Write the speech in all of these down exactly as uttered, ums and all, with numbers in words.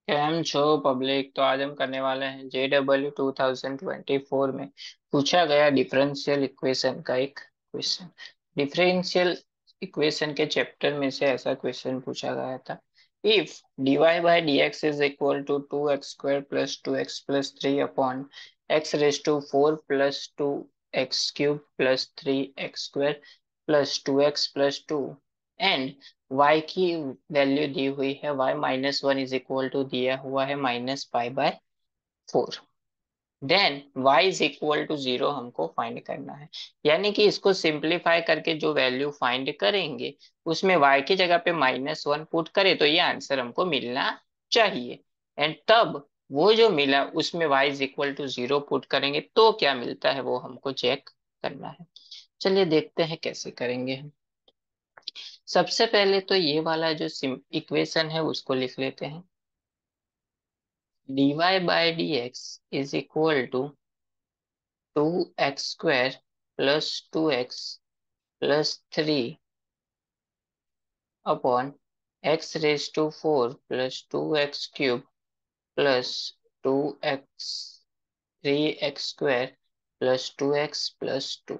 Cam छो public. तो आज हम करने वाले हैं J W two thousand twenty four में पूछा गया डिफरेंशियल इक्वेशन का एक क्वेश्चन। डिफरेंशियल इक्वेशन के चैप्टर में से ऐसा क्वेश्चन पूछा गया था। If dy by d x is equal to two x square plus two x plus three upon x raise to four plus two x cube plus three x square plus two x plus two and y की value दी हुई है y minus one is equal to दिया हुआ है minus pi by four. Then y is equal to zero हमको find करना है। यानी कि इसको सिंप्लीफाई करके जो वैल्यू फाइंड करेंगे उसमें y की जगह पे माइनस वन पुट करें तो ये आंसर हमको मिलना चाहिए। एंड तब वो जो मिला उसमें y is equal to zero put करेंगे तो क्या मिलता है वो हमको चेक करना है। चलिए देखते हैं कैसे करेंगे हम। सबसे पहले तो ये वाला जो इक्वेशन है उसको लिख लेते हैं। dy by d x is equal to two x square plus two x plus three upon x raise to four plus two x cube plus two x three x square plus two x plus two.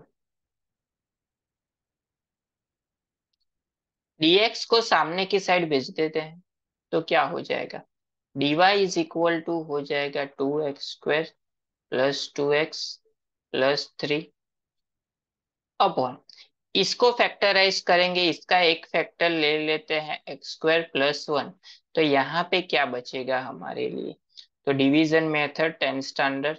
dx को सामने की side भेज देते हैं तो क्या हो जाएगा। dy इज इक्वल टू हो जाएगा two x square plus two x plus three upon इसको फैक्टराइज करेंगे, इसका एक फैक्टर ले लेते हैं एक्स स्क्वायर प्लस वन। तो यहाँ पे क्या बचेगा हमारे लिए। तो division method ten standard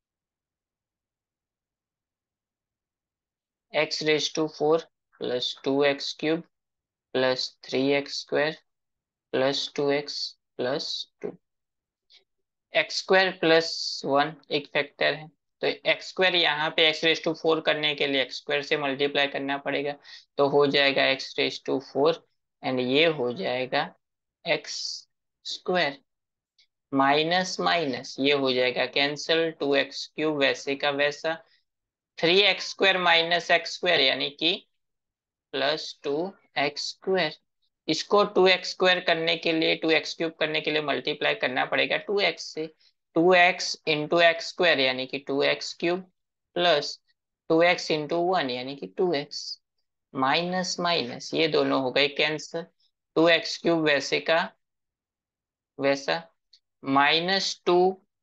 x raise to four plus two x cube plus three x square plus two x plus two. X square plus one एक फैक्टर है तो एक्स स्क्वायर यहाँ पे एक्स रेज टू फोर करने के लिए x square से multiply करना पड़ेगा। तो हो जाएगा x raise to four and ये हो जाएगा एक्स स्क्वायर माइनस माइनस ये हो जाएगा कैंसिल, टू एक्स क्यूब वैसे का वैसा, three x square minus x square यानी कि प्लस टू एक्स स्क्वायर। इसको टू एक्स स्क्वायर करने के लिए टू एक्स क्यूब करने के लिए मल्टीप्लाई करना पड़ेगा टू एक्स से। Two x into x square यानी कि two x cube plus two x into one यानी कि टू एक्स माइनस माइनस ये दोनों हो गए कैंसिल, टू एक्स क्यूब वैसे का वैसा minus two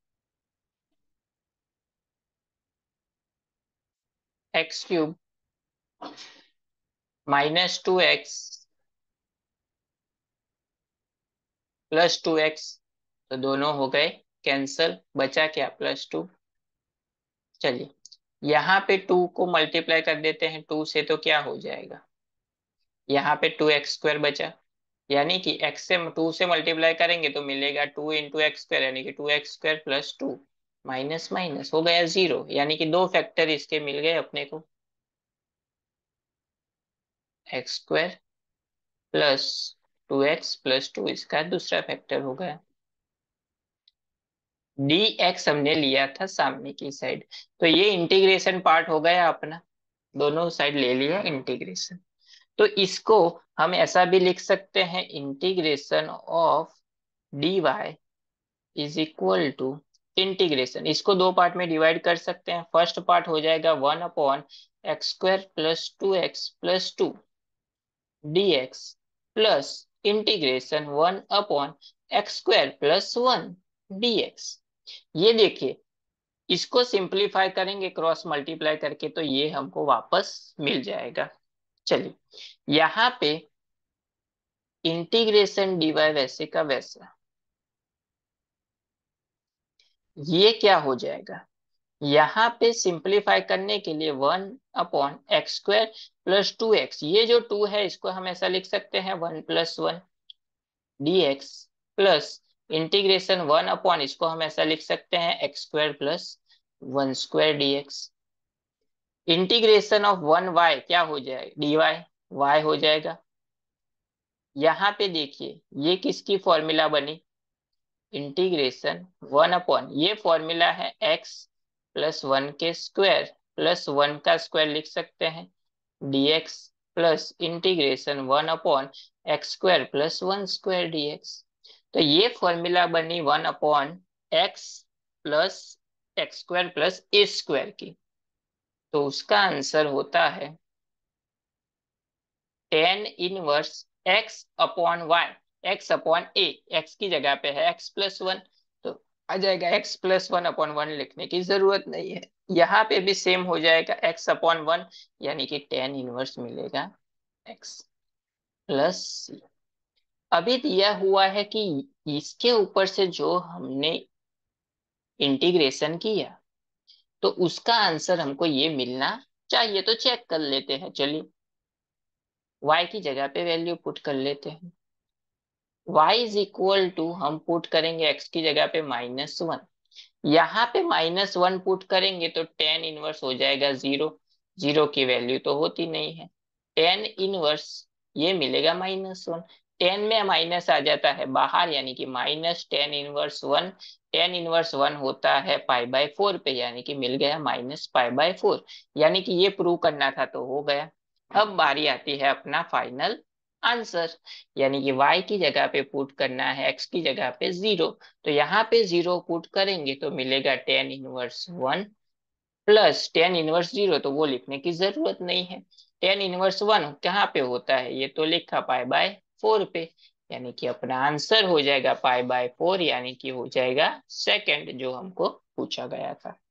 x cube minus two x plus two x. तो दोनों हो गए कैंसल, बचा क्या प्लस टू। चलिए यहाँ पे टू को मल्टीप्लाई कर देते हैं टू से तो क्या हो जाएगा। यहाँ पे टू एक्स स्क्वायर बचा यानी कि एक्स से टू से मल्टीप्लाई करेंगे तो मिलेगा टू इंटू एक्स स्क्वायर यानी कि two x square plus two minus minus हो गया जीरो। यानी कि दो फैक्टर इसके मिल गए अपने को, x square plus two x plus two इसका दूसरा फैक्टर हो गया। डी एक्स हमने लिया था सामने की साइड तो ये इंटीग्रेशन पार्ट हो गया अपना, दोनों साइड ले लिया इंटीग्रेशन। तो इसको हम ऐसा भी लिख सकते हैं integration of d y is equal to integration, इसको दो पार्ट में डिवाइड कर सकते हैं। फर्स्ट पार्ट हो जाएगा one upon x square plus two x plus two d x plus integration one upon x square plus one d x. ये देखिए इसको सिंप्लीफाई करेंगे क्रॉस मल्टीप्लाई करके तो ये हमको वापस मिल जाएगा। चलिए यहाँ पे इंटीग्रेशन डीवाई वैसे का वैसा ये क्या हो जाएगा। यहाँ पे सिंप्लीफाई करने के लिए one upon x square plus two x, ये जो टू है इसको हम ऐसा लिख सकते हैं one plus one d x plus integration one upon इसको हम ऐसा लिख सकते हैं x square plus one square d x. Integration of one y क्या हो जाएगा डी वाई वाई हो जाएगा। यहाँ पे देखिए ये किसकी फॉर्मूला बनी, इंटीग्रेशन वन अपॉन ये फॉर्मूला है एक्स प्लस वन के स्क्वायर प्लस वन का स्क्वायर लिख सकते हैं dx plus integration one upon x square plus one square dx। तो ये फॉर्मूला बनी one upon x plus x square plus a square की। तो उसका आंसर होता है tan inverse x upon y, x upon a, x की जगह पे है एक्स प्लस वन, तो आ जाएगा x plus one upon one, लिखने की जरूरत नहीं है। यहाँ पे भी सेम हो जाएगा एक्स अपॉन वन, यानी कि टेन इनवर्स मिलेगा एक्स प्लस सी। अभी दिया हुआ है कि इसके ऊपर से जो हमने इंटीग्रेशन किया, तो उसका आंसर हमको ये मिलना चाहिए। तो चेक कर लेते हैं, चलिए y की जगह पे वैल्यू पुट कर लेते हैं। y इज इक्वल टू, हम पुट करेंगे x की जगह पे माइनस वन, यहाँ पे माइनस वन पुट करेंगे तो टेन इनवर्स हो जाएगा जीरो, जीरो की वैल्यू तो होती नहीं है। टेन इनवर्स ये मिलेगा माइनस वन, टेन में माइनस आ जाता है बाहर, यानी कि minus tan inverse one, tan inverse one होता है पाई बाय फोर पे, यानी कि मिल गया माइनस पाई बाय फोर। यानी कि ये प्रूव करना था तो हो गया। अब बारी आती है अपना फाइनल आंसर, यानी कि y की जगह पे पुट करना है x की जगह पे जीरो। तो यहाँ पे जीरो पुट करेंगे तो मिलेगा tan inverse one plus tan inverse zero, तो वो लिखने की जरूरत नहीं है। टेन इनवर्स वन कहाँ पे होता है, ये तो लिखा पाई बाय फोर पे, यानी कि अपना आंसर हो जाएगा पाई बाय फोर, यानी कि हो जाएगा सेकंड जो हमको पूछा गया था।